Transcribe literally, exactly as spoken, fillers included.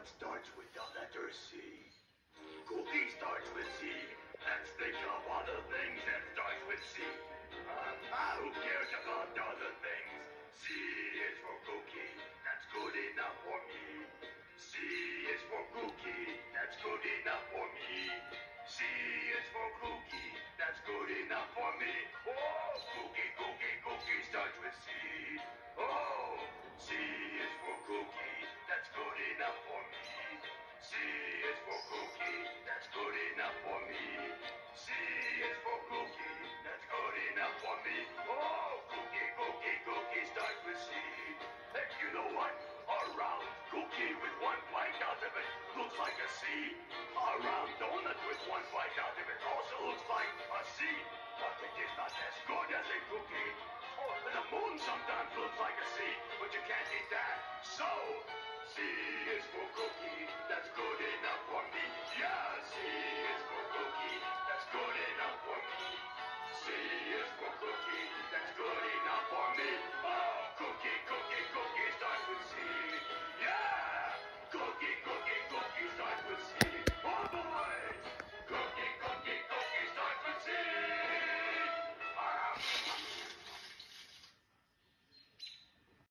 starts with the letter C. Cookie starts with C. Let's think of other things that starts with C. Uh, ah, who cares about other things? C is for cookie. That's good enough for me. C is for cookie. That's good enough for me. C is for cookie. That's good enough for me. Oh, cookie, cookie, cookie starts with C. Oh, C is for cookie. That's good enough for me. C is for cookie. That's good enough for me. C is for cookie. That's good enough for me. Oh, cookie, cookie, cookie starts with C. Hey, you know what? A round cookie with one bite out of it looks like a C. A round donut with one bite out of it also looks like a C. But it is not as good as a cookie. Oh, the moon sometimes looks like a C, but you can't eat that. So, C